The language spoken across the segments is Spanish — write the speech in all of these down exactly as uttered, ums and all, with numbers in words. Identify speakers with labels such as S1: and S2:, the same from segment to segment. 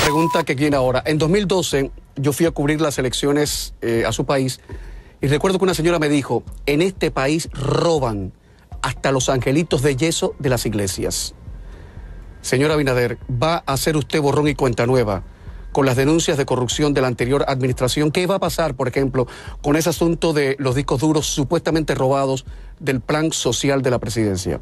S1: pregunta que viene ahora. En dos mil doce yo fui a cubrir las elecciones eh, a su país y recuerdo que una señora me dijo, en este país roban hasta los angelitos de yeso de las iglesias. Señor Abinader, ¿va a hacer usted borrón y cuenta nueva con las denuncias de corrupción de la anterior administración? ¿Qué va a pasar, por ejemplo, con ese asunto de los discos duros supuestamente robados del plan social de la presidencia?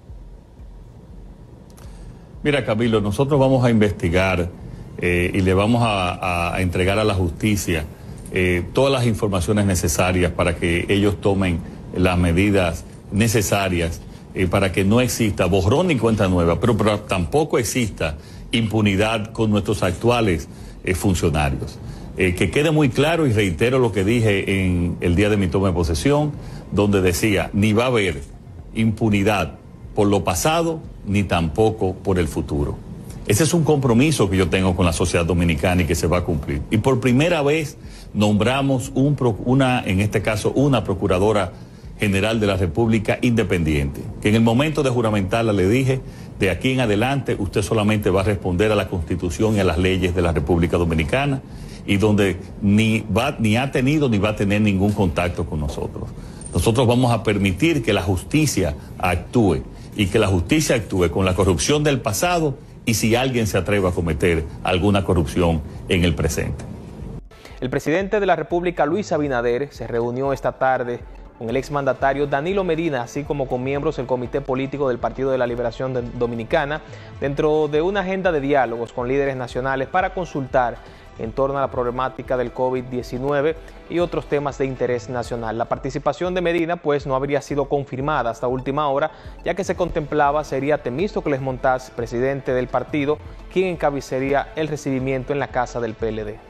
S2: Mira, Camilo, nosotros vamos a investigar eh, y le vamos a, a entregar a la justicia eh, todas las informaciones necesarias para que ellos tomen las medidas necesarias eh, para que no exista borrón ni cuenta nueva, pero, pero tampoco exista impunidad con nuestros actuales eh, funcionarios. Eh, que quede muy claro, y reitero lo que dije en el día de mi toma de posesión, donde decía, ni va a haber impunidad por lo pasado, ni tampoco por el futuro. Ese es un compromiso que yo tengo con la sociedad dominicana y que se va a cumplir. Y por primera vez nombramos un, una, en este caso, una procuradora general de la República independiente, que en el momento de juramentarla le dije, de aquí en adelante usted solamente va a responder a la Constitución y a las leyes de la República Dominicana, y donde ni, va, ni ha tenido ni va a tener ningún contacto con nosotros. Nosotros vamos a permitir que la justicia actúe, y que la justicia actúe con la corrupción del pasado y si alguien se atreve a cometer alguna corrupción en el presente.
S3: El presidente de la República, Luis Abinader, se reunió esta tarde con el exmandatario Danilo Medina, así como con miembros del Comité Político del Partido de la Liberación Dominicana, dentro de una agenda de diálogos con líderes nacionales para consultar en torno a la problemática del COVID diecinueve y otros temas de interés nacional. La participación de Medina pues no habría sido confirmada hasta última hora, ya que se contemplaba sería Temístocles Montaz, presidente del partido, quien encabezaría el recibimiento en la casa del P L D.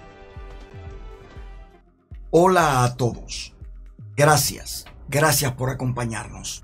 S4: Hola a todos. Gracias, gracias por acompañarnos.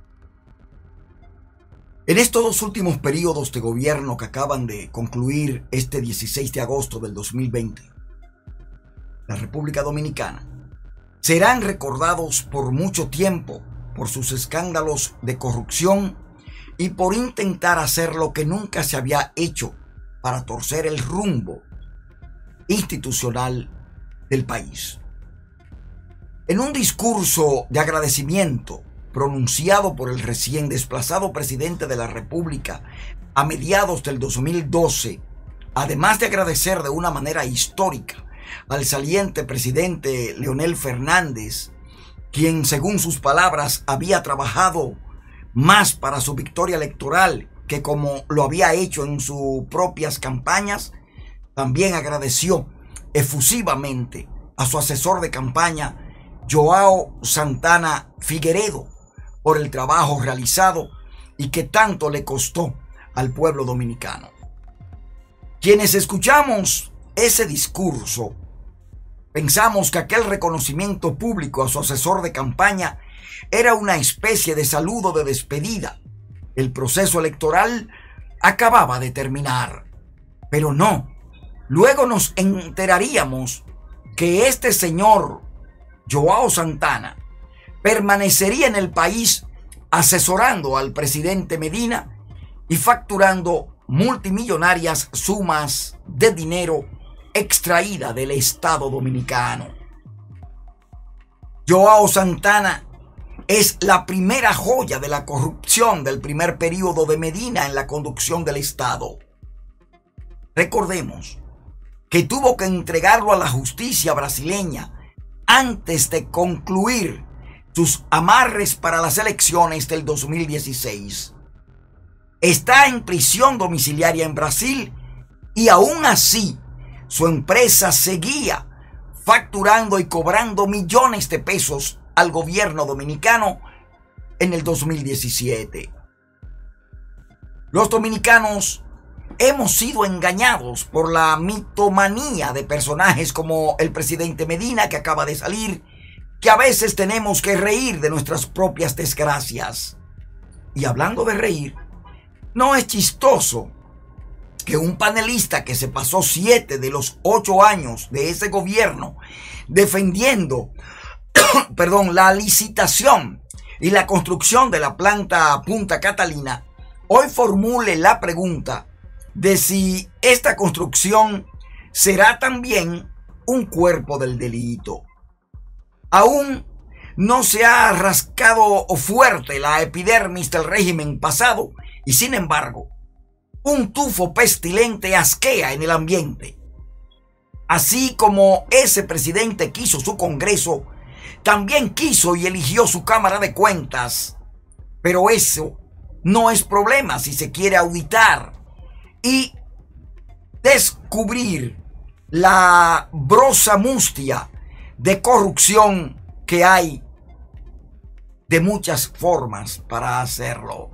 S4: En estos dos últimos periodos de gobierno que acaban de concluir este dieciséis de agosto del dos mil veinte, la República Dominicana serán recordados por mucho tiempo por sus escándalos de corrupción y por intentar hacer lo que nunca se había hecho para torcer el rumbo institucional del país. En un discurso de agradecimiento pronunciado por el recién desplazado presidente de la República a mediados del dos mil doce, además de agradecer de una manera histórica al saliente presidente Leonel Fernández, quien según sus palabras había trabajado más para su victoria electoral que como lo había hecho en sus propias campañas, también agradeció efusivamente a su asesor de campaña, Joao Santana Figueredo, por el trabajo realizado y que tanto le costó al pueblo dominicano. Quienes escuchamos ese discurso, pensamos que aquel reconocimiento público a su asesor de campaña era una especie de saludo de despedida. El proceso electoral acababa de terminar, pero no. Luego nos enteraríamos que este señor Joao Santana permanecería en el país asesorando al presidente Medina y facturando multimillonarias sumas de dinero extraída del Estado dominicano. Joao Santana es la primera joya de la corrupción del primer periodo de Medina en la conducción del Estado. Recordemos que tuvo que entregarlo a la justicia brasileña antes de concluir sus amarres para las elecciones del dos mil dieciséis. Está en prisión domiciliaria en Brasil y aún así su empresa seguía facturando y cobrando millones de pesos al gobierno dominicano en el dos mil diecisiete. Los dominicanos hemos sido engañados por la mitomanía de personajes como el presidente Medina, que acaba de salir, que a veces tenemos que reír de nuestras propias desgracias. Y hablando de reír, no es chistoso que un panelista que se pasó siete de los ocho años de ese gobierno defendiendo perdón, la licitación y la construcción de la planta Punta Catalina, hoy formule la pregunta de si esta construcción será también un cuerpo del delito. Aún no se ha rascado fuerte la epidermis del régimen pasado y sin embargo, un tufo pestilente asquea en el ambiente. Así como ese presidente quiso su Congreso, también quiso y eligió su Cámara de Cuentas. Pero eso no es problema si se quiere auditar y descubrir la brosa mustia de corrupción que hay de muchas formas para hacerlo.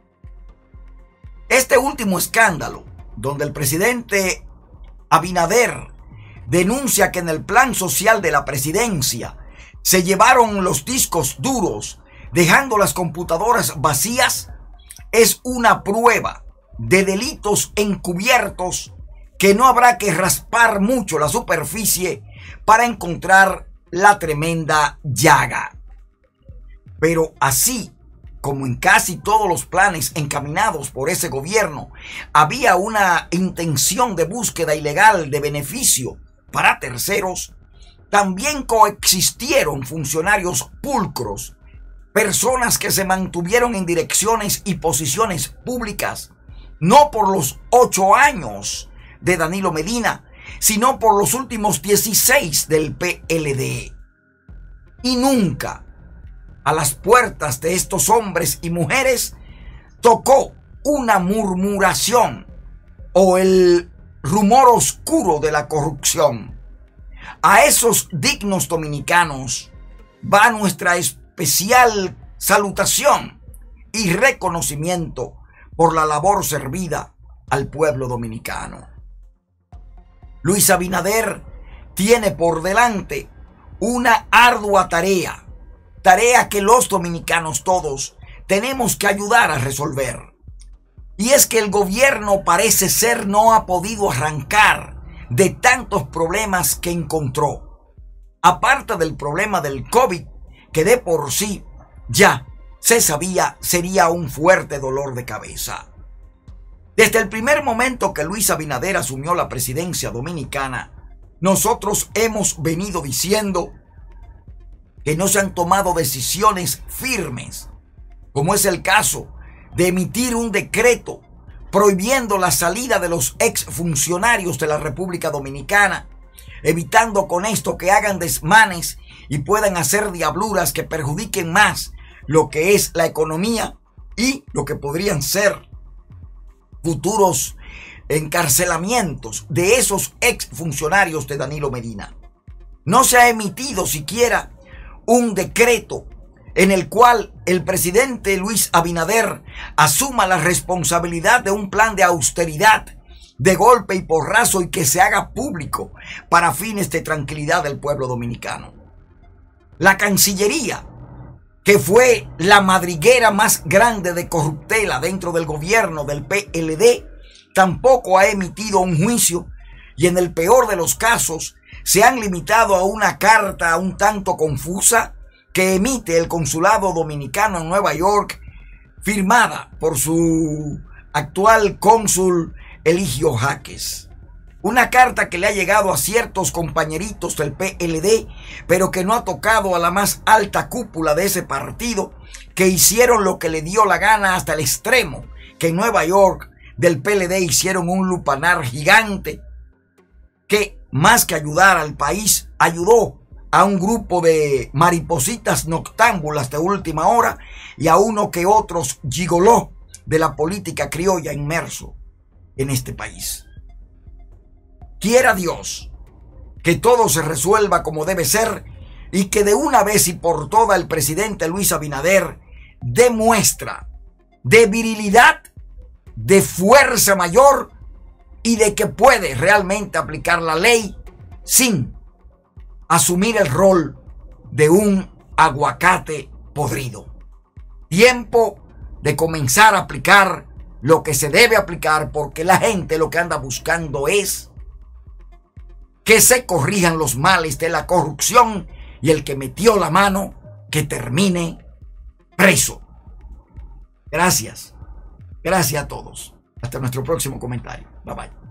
S4: Este último escándalo, donde el presidente Abinader denuncia que en el plan social de la presidencia se llevaron los discos duros, dejando las computadoras vacías, es una prueba de delitos encubiertos que no habrá que raspar mucho la superficie para encontrar la tremenda llaga. Pero así como en casi todos los planes encaminados por ese gobierno, había una intención de búsqueda ilegal de beneficio para terceros, también coexistieron funcionarios pulcros, personas que se mantuvieron en direcciones y posiciones públicas, no por los ocho años de Danilo Medina, sino por los últimos dieciséis del P L D. Y nunca a las puertas de estos hombres y mujeres tocó una murmuración o el rumor oscuro de la corrupción. A esos dignos dominicanos va nuestra especial salutación y reconocimiento por la labor servida al pueblo dominicano. Luis Abinader tiene por delante una ardua tarea, tarea que los dominicanos todos tenemos que ayudar a resolver. Y es que el gobierno parece ser no ha podido arrancar de tantos problemas que encontró. Aparte del problema del COVID, que de por sí ya se sabía sería un fuerte dolor de cabeza. Desde el primer momento que Luis Abinader asumió la presidencia dominicana, nosotros hemos venido diciendo que no se han tomado decisiones firmes, como es el caso de emitir un decreto prohibiendo la salida de los exfuncionarios de la República Dominicana, evitando con esto que hagan desmanes y puedan hacer diabluras que perjudiquen más lo que es la economía y lo que podrían ser futuros encarcelamientos de esos exfuncionarios de Danilo Medina. No se ha emitido siquiera un decreto en el cual el presidente Luis Abinader asuma la responsabilidad de un plan de austeridad de golpe y porrazo y que se haga público para fines de tranquilidad del pueblo dominicano. La Cancillería, que fue la madriguera más grande de corruptela dentro del gobierno del P L D, tampoco ha emitido un juicio y en el peor de los casos se han limitado a una carta un tanto confusa que emite el consulado dominicano en Nueva York, firmada por su actual cónsul Eligio Jaques. Una carta que le ha llegado a ciertos compañeritos del P L D, pero que no ha tocado a la más alta cúpula de ese partido, que hicieron lo que le dio la gana hasta el extremo, que en Nueva York del P L D hicieron un lupanar gigante, que más que ayudar al país, ayudó a un grupo de maripositas noctámbulas de última hora y a uno que otros gigoló de la política criolla inmerso en este país. Quiera Dios que todo se resuelva como debe ser y que de una vez y por todas el presidente Luis Abinader demuestra de virilidad, de fuerza mayor y de que puede realmente aplicar la ley sin asumir el rol de un aguacate podrido. Tiempo de comenzar a aplicar lo que se debe aplicar, porque la gente lo que anda buscando es que se corrijan los males de la corrupción y el que metió la mano que termine preso. Gracias. Gracias a todos. Hasta nuestro próximo comentario. Bye bye.